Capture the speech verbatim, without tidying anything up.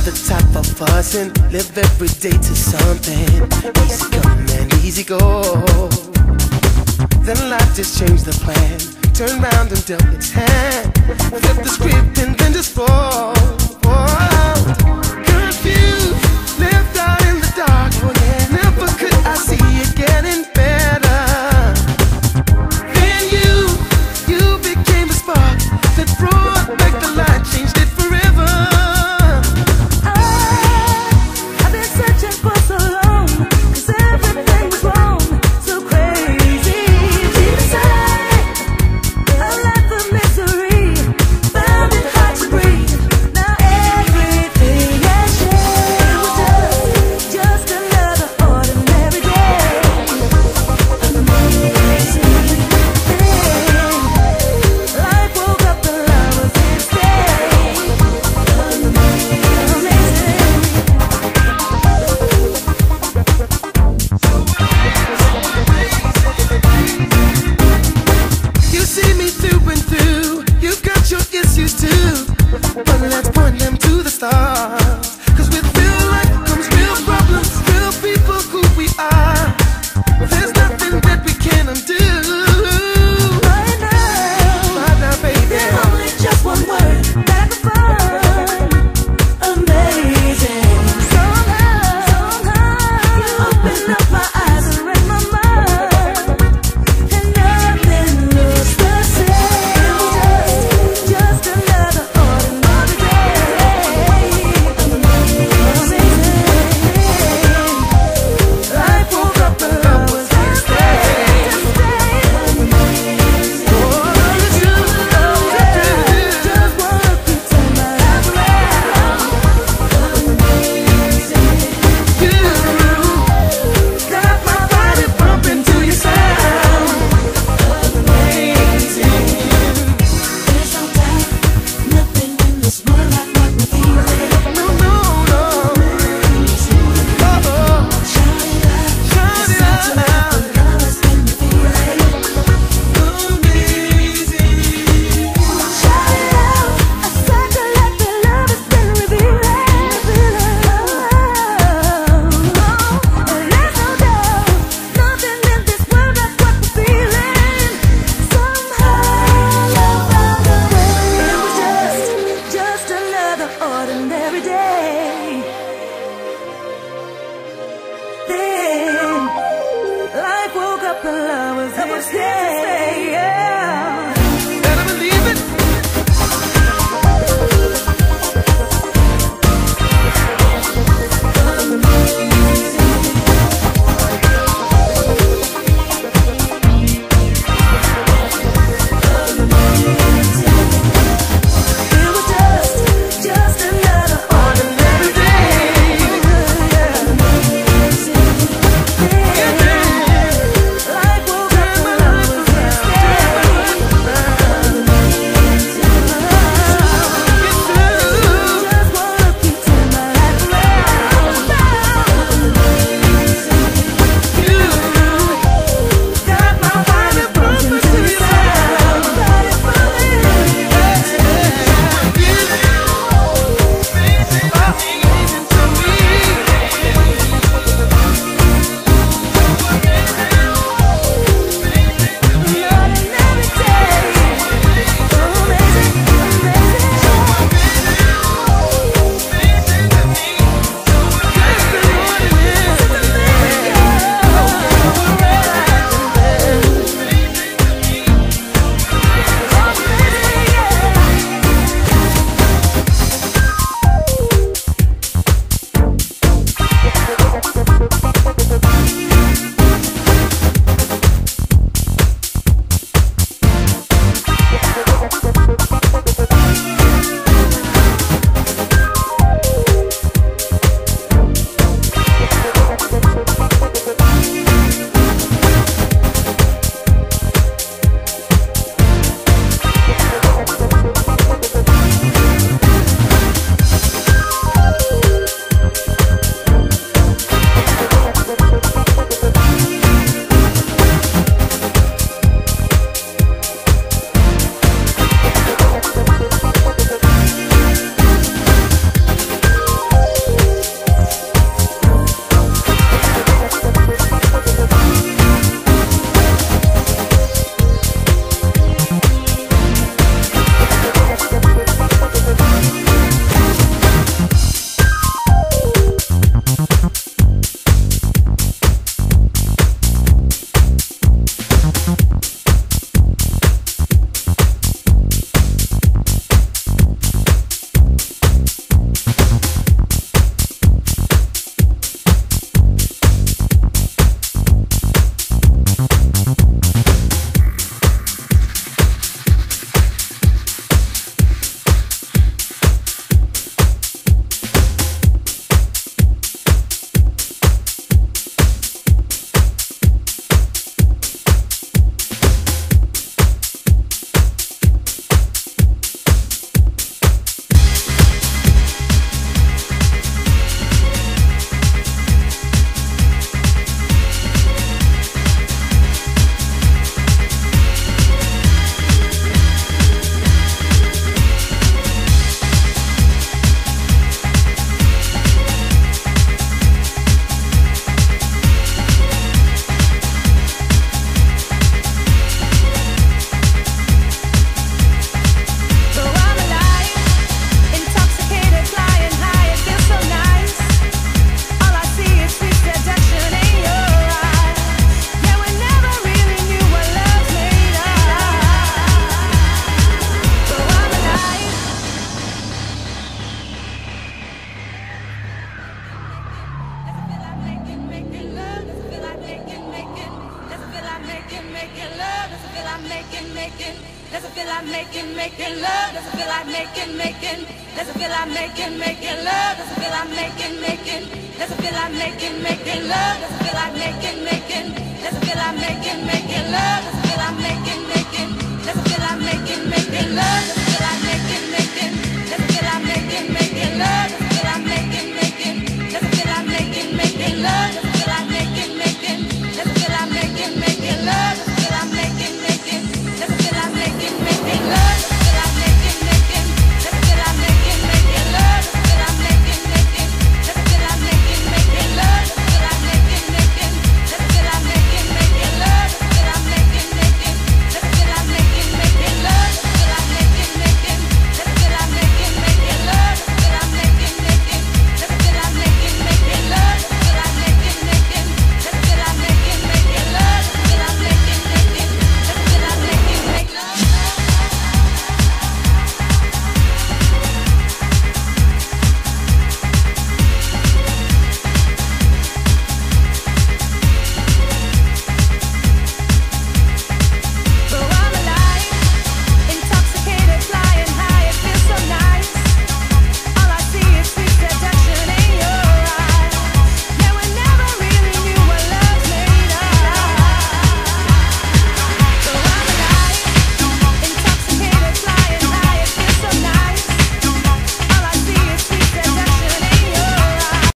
the type of fussing, live every day to something. Easy come and easy go. Then life just changed the plan. Turn round and dealt its hand. Flip the script and then just fall. fall. Confused, left out in the dark. Oh yeah, never could I see it getting better. Then you, you became the spark that brought back the light, changed it forever. Life woke up like making, making love? Does it feel like making, making? Does it feel like making, making love? Does it feel like making, making? Does it feel like making, making love? Does it feel like making, making? Does it feel like making, making love? Does it feel like making, making? Does it feel like making, making love?